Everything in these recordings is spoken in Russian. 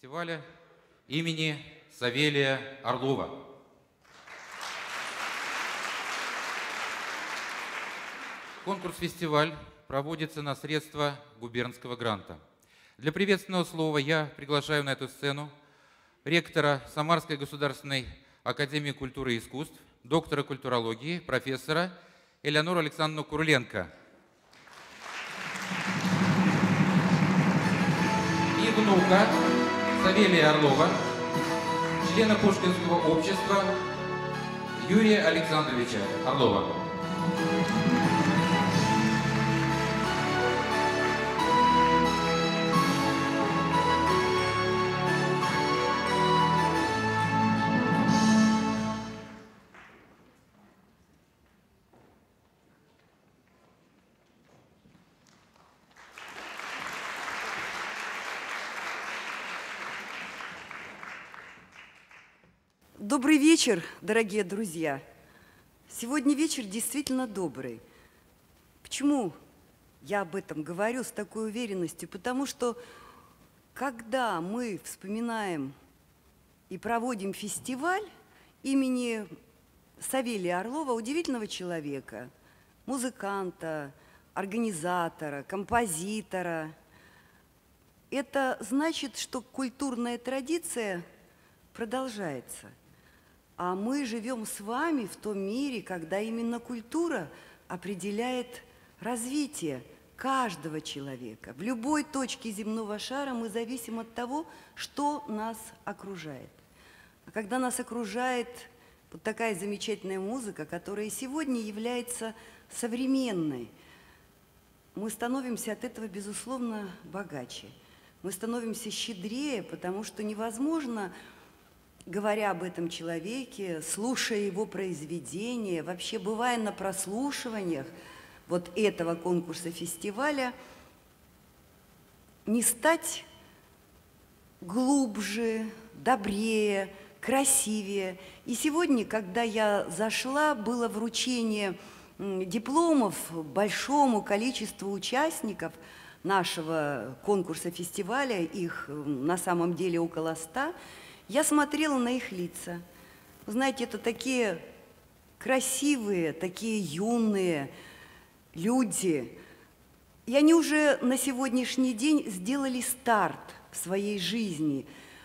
фестиваля имени Савелия Орлова. Конкурс-фестиваль проводится на средства губернского гранта. Для приветственного слова я приглашаю на эту сцену ректора Самарской государственной академии культуры и искусств, доктора культурологии, профессора Элеонору Александровну Куриленко и внука Савелия Орлова, члена Пушкинского общества Юрия Александровича Орлова. Добрый вечер, дорогие друзья. Сегодня вечер действительно добрый. Почему я об этом говорю с такой уверенностью? Потому что, когда мы вспоминаем и проводим фестиваль имени Савелия Орлова, удивительного человека, музыканта, организатора, композитора, это значит, что культурная традиция продолжается. А мы живем с вами в том мире, когда именно культура определяет развитие каждого человека. В любой точке земного шара мы зависим от того, что нас окружает. А когда нас окружает вот такая замечательная музыка, которая сегодня является современной, мы становимся от этого, безусловно, богаче. Мы становимся щедрее, потому что невозможно, говоря об этом человеке, слушая его произведения, вообще бывая на прослушиваниях вот этого конкурса-фестиваля, не стать глубже, добрее, красивее. И сегодня, когда я зашла, было вручение дипломов большому количеству участников нашего конкурса-фестиваля, их на самом деле около 100. Я смотрела на их лица. Вы знаете, это такие красивые, такие юные люди. И они уже на сегодняшний день сделали старт в своей жизни.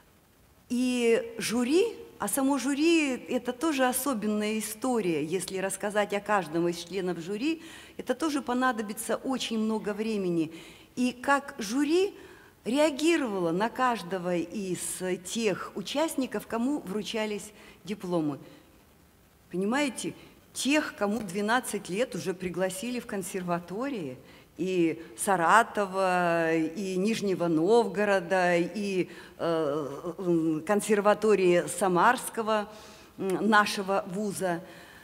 И жюри, а само жюри – это тоже особенная история. Если рассказать о каждом из членов жюри, это тоже понадобится очень много времени. И как жюри реагировала на каждого из тех участников, кому вручались дипломы. Понимаете, тех, кому 12 лет уже пригласили в консерватории, и Саратова, и Нижнего Новгорода, и консерватории Самарского, нашего вуза.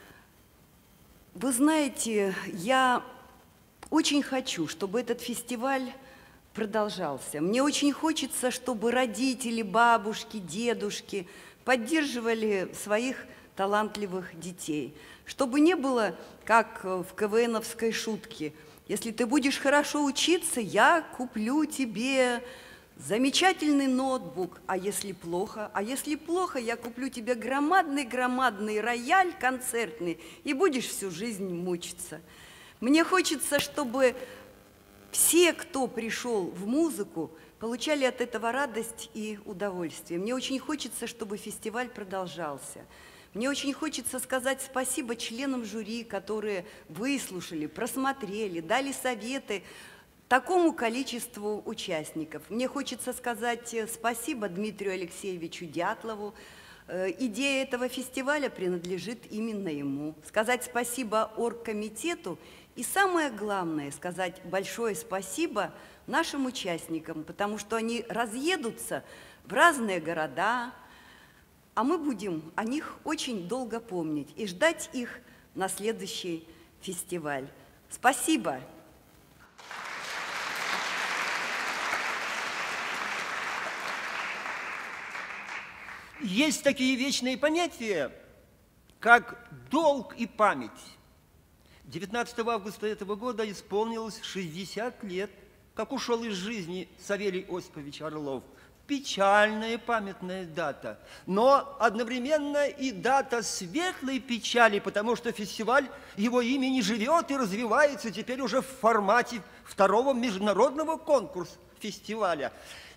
Вы знаете, я очень хочу, чтобы этот фестиваль продолжался. Мне очень хочется, чтобы родители, бабушки, дедушки поддерживали своих талантливых детей. Чтобы не было, как в КВНовской шутке: если ты будешь хорошо учиться, я куплю тебе замечательный ноутбук, а если плохо, я куплю тебе громадный рояль концертный, и будешь всю жизнь мучиться. Мне хочется, чтобы все, кто пришел в музыку, получали от этого радость и удовольствие. Мне очень хочется, чтобы фестиваль продолжался. Мне очень хочется сказать спасибо членам жюри, которые выслушали, просмотрели, дали советы такому количеству участников. Мне хочется сказать спасибо Дмитрию Алексеевичу Дятлову. Идея этого фестиваля принадлежит именно ему. Сказать спасибо оргкомитету. И самое главное, сказать большое спасибо нашим участникам, потому что они разъедутся в разные города, а мы будем о них очень долго помнить и ждать их на следующий фестиваль. Спасибо! Есть такие вечные понятия, как долг и память. 19 августа этого года исполнилось 60 лет, как ушел из жизни Савелий Осипович Орлов. печальная памятная дата, но одновременно и дата светлой печали, потому что фестиваль его имени живет и развивается теперь уже в формате второго международного конкурса фестиваля.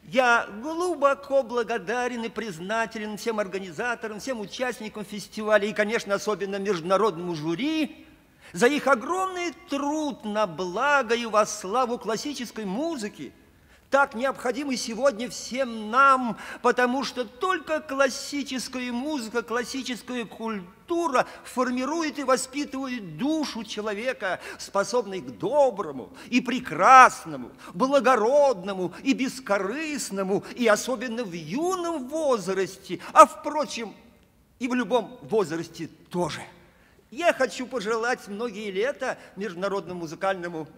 Я глубоко благодарен и признателен всем организаторам, всем участникам фестиваля и, конечно, особенно международному жюри за их огромный труд на благо и во славу классической музыки, так необходимый сегодня всем нам, потому что только классическая музыка, классическая культура формирует и воспитывает душу человека, способной к доброму и прекрасному, благородному и бескорыстному, и особенно в юном возрасте, а, впрочем, и в любом возрасте тоже. Я хочу пожелать многие лета международному музыкальному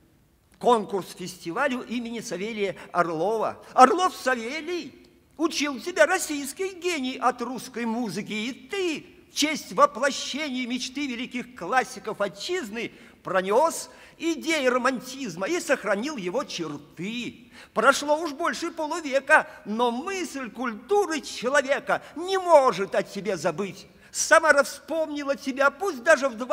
конкурс-фестивалю имени Савелия Орлова. Орлов Савелий учил тебя российский гений от русской музыки, и ты в честь воплощения мечты великих классиков отчизны пронес идеи романтизма и сохранил его черты. Прошло уж больше полувека, но мысль культуры человека не может о тебе забыть. Самара вспомнила тебя, пусть даже в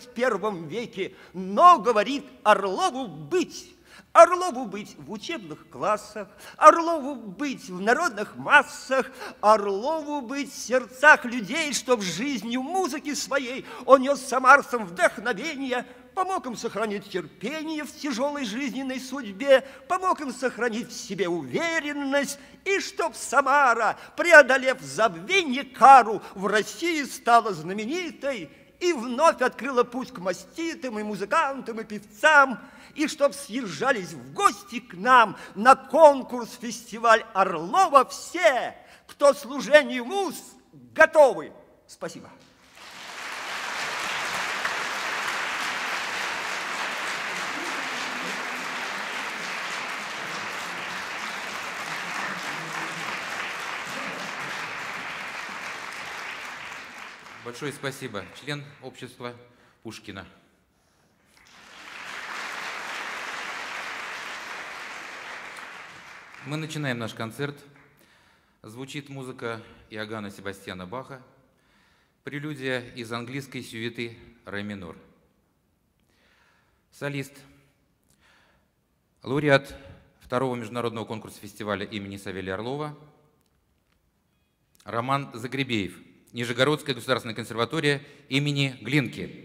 21 веке, но говорит Орлову быть. Орлову быть в учебных классах, Орлову быть в народных массах, Орлову быть в сердцах людей, чтоб жизнью музыки своей он нес самарцам вдохновение, помог им сохранить терпение в тяжелой жизненной судьбе, помог им сохранить в себе уверенность, и чтоб Самара, преодолев забвенье кару, в России стала знаменитой и вновь открыла путь к маститым и музыкантам, и певцам, и чтоб съезжались в гости к нам на конкурс-фестиваль Орлова все, кто служению муз готовы. Спасибо. Большое спасибо. Член общества Пушкина. Мы начинаем наш концерт. Звучит музыка Иоганна Себастьяна Баха, прелюдия из английской сюиты ре минор. Солист, лауреат второго международного конкурса фестиваля имени Савелия Орлова Роман Загребеев, Нижегородская государственная консерватория имени Глинки.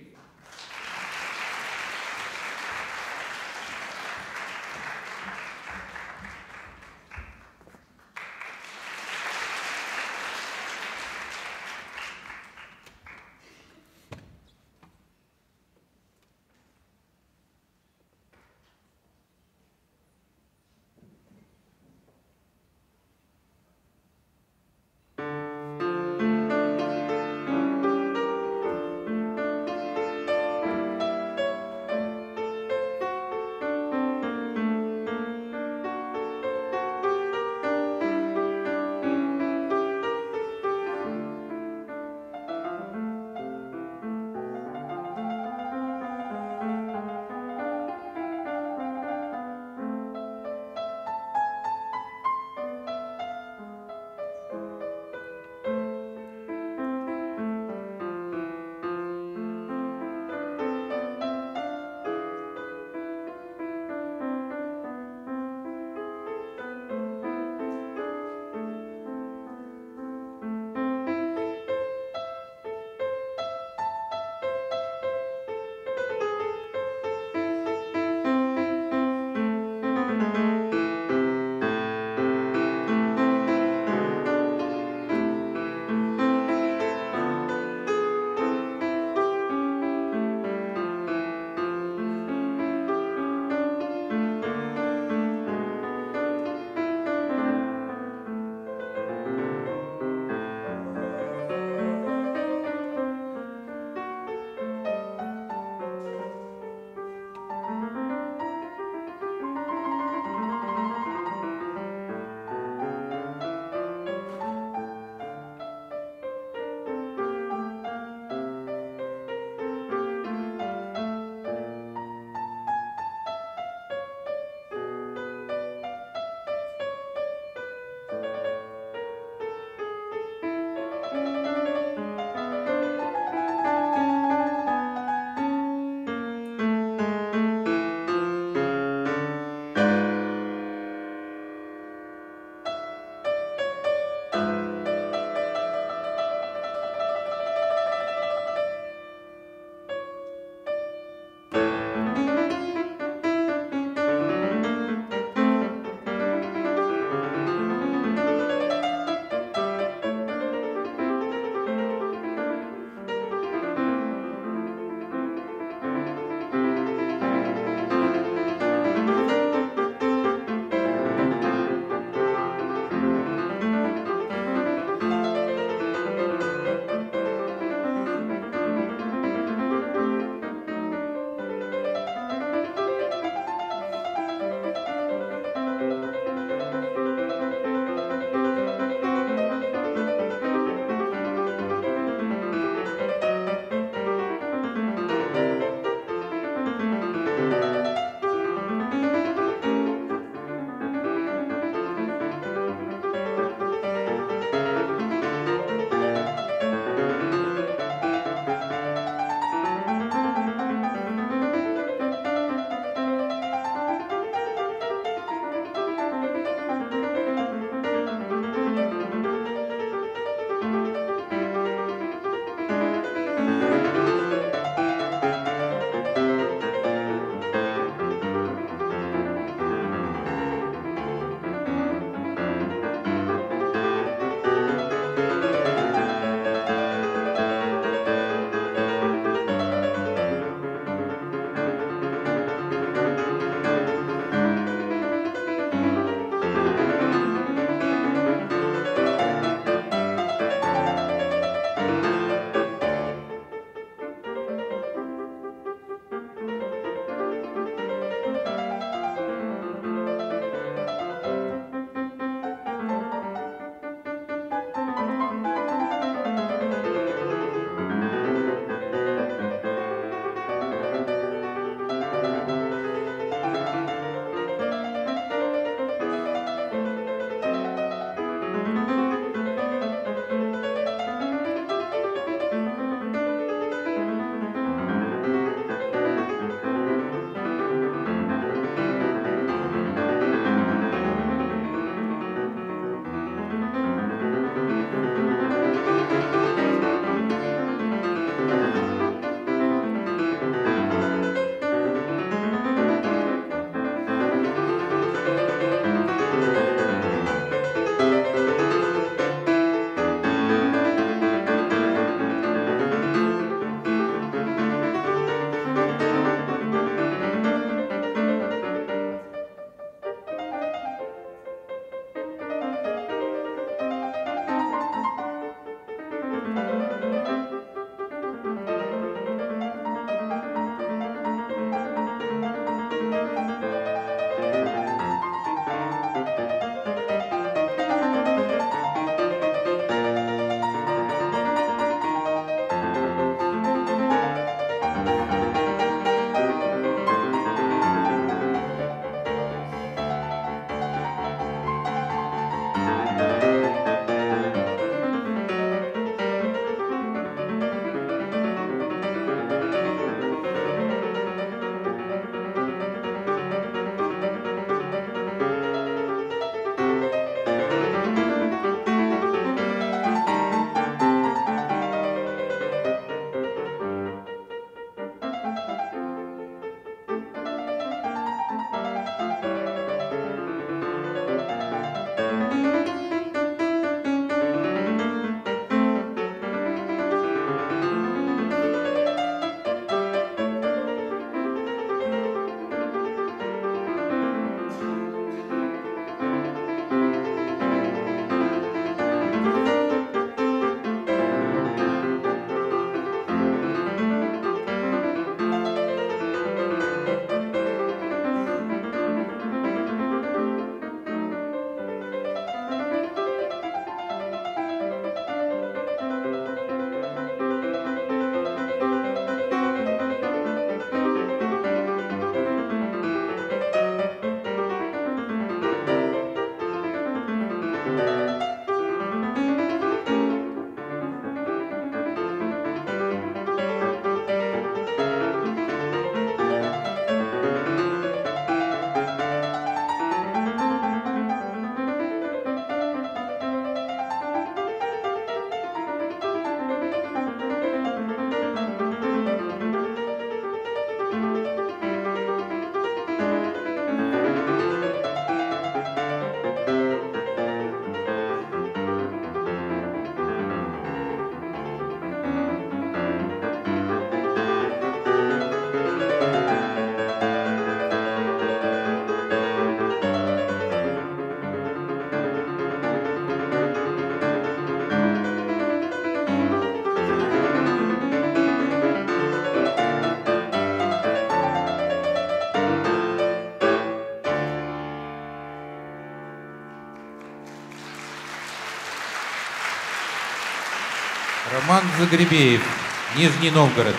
Рахман Загребеев, Нижний Новгород.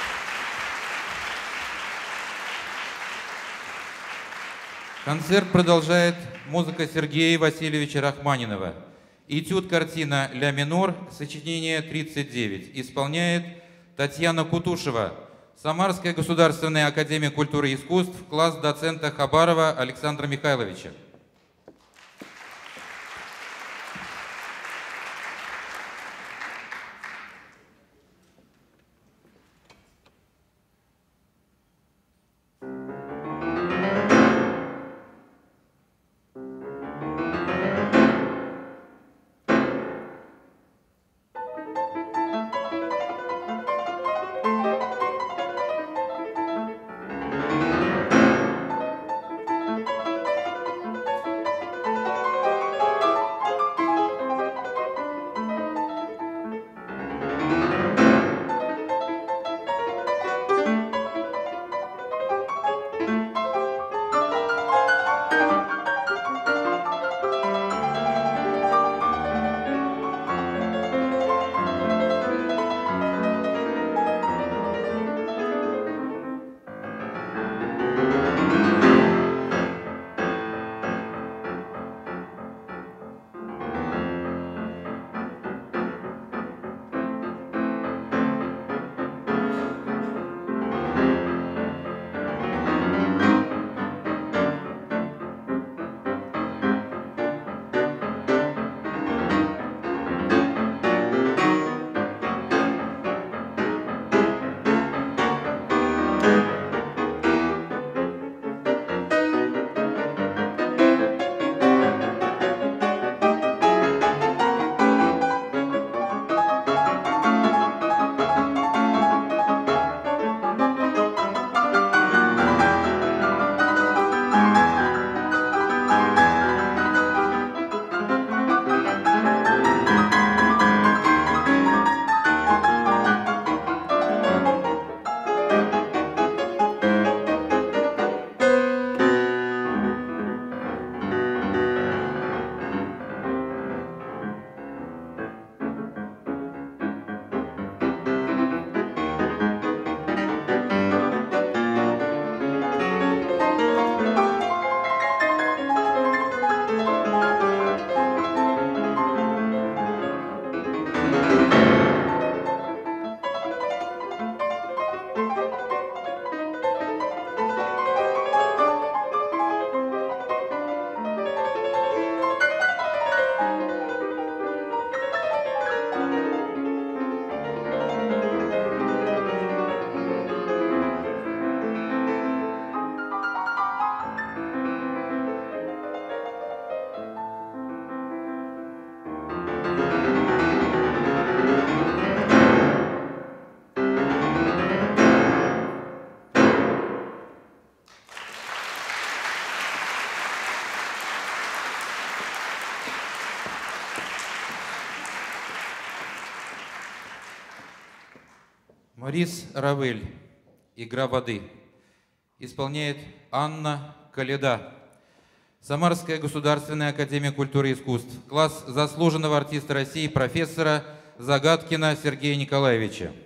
Концерт продолжает музыка Сергея Васильевича Рахманинова. Этюд картина «Ля минор», сочинение 39. Исполняет Татьяна Кутушева, Самарская государственная академия культуры и искусств, класс доцента Хабарова Александра Михайловича. Морис Равель, «Игра воды». Исполняет Анна Каледа, Самарская государственная академия культуры и искусств, класс заслуженного артиста России профессора Загадкина Сергея Николаевича.